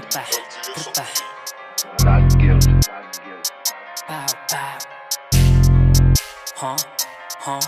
Gripa, gripa. Not guilty. Pow, pow. Huh? Huh?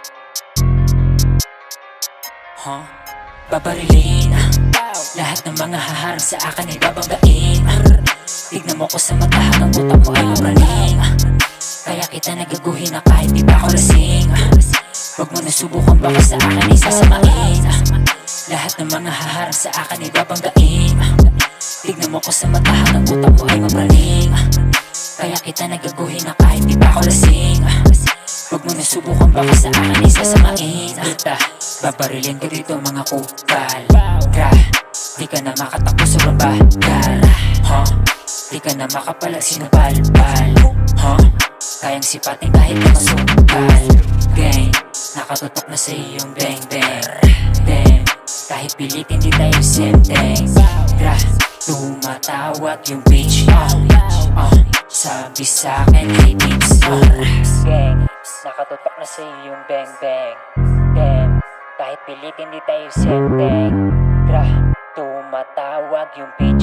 Huh? Babarilin lahat ng mga haharang sa akin ay babanggain. Tignan mo ko sa mata hanggang utak mo ay mapraning. Kaya kita nagaguhin na kahit di pa ako lasing. Huwag mo nasubukan baka sa akin ay sasamain. Lahat ng mga haharang sa akin ay babanggain. Tignan mo ko sa mata hanggang utak mo ay mapraning. Kaya kita nagaguhin na kahit di pa ako lasing. Huwag mo nasubukan baka sa akin ay sasamain. Babarilin ko dito mga kupal. Di ka na makatakbo sobrang bagal. Di ka na makapalag sinupalpal. Kayang sipatin kahit na masukal. Gang, nakatutok na sa iyong bang bang. Damn, kahit pilitin di tayo same thing. Tumatawag yung bitch. Sabi sa'kin hey tips. Gang, nakatutok na sa iyong bang bang. Damn, kahit pilitin di tayo same thing. Tumatawag yung bitch.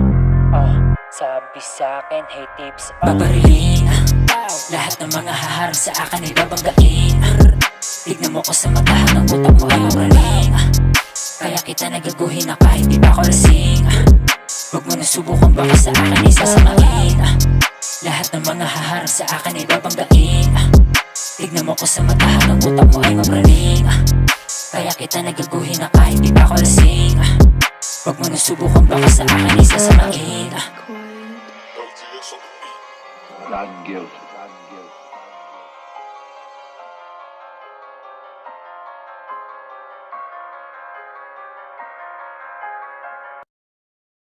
Sabi sa'kin hey tips. Babarilin lahat ng mga haharang sa akin ay babanggain. Tignan mo ko sa mata hanggang utak mo ay mapraning. Kaya kita nagaguhin na kahit di pa ako lasing. Huwag mo nasubukan baka sa akin ay sasamain. Lahat ng mga haharang sa akin ay babanggain. Tignan mo ko sa mata hanggang utak mo ay mapraning. Kaya kita nagaguhin na kahit di pa ako lasing. Huwag mo nasubukan baka sa akin ay sasamain. Not guilty.